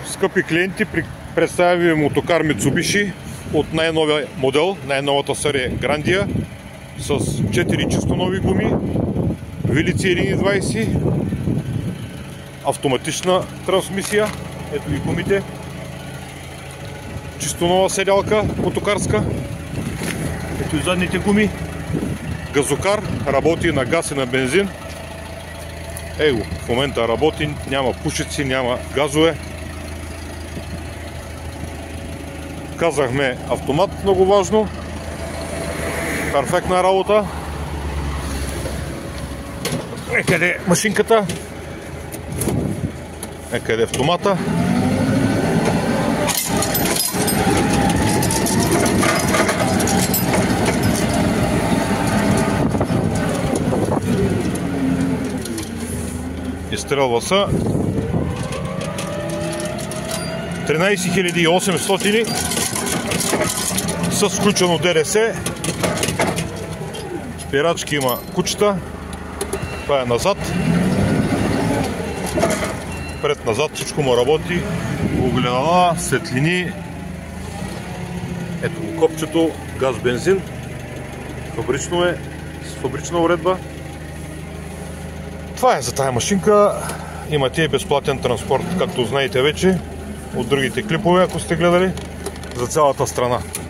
Скъпи клиенти, представя ви мотокар Mitsubishi от най-новия модел, най-новата серия Grandia с 4 чисто нови гуми, Вилици 1.20, автоматична трансмисия, ето и гумите, чисто нова седялка мотокарска, ето и задните гуми, газокар, работи на газ и на бензин. Его, в момента работи, няма пушици, няма газове. Казахме автомат, много важно. Перфектна работа. Къде е машинката? Къде е автомата? Изстрелва се 13800 с включено ДРС. Спирачки има кучета. Това е назад. Пред-назад всичко му работи. Огледала, светлини. Ето го копчето, газ, бензин. Фабрично е, с фабрична уредба. Това е за тая машинка. Имате и безплатен транспорт, както знаете вече от другите клипове, ако сте гледали, за цялата страна.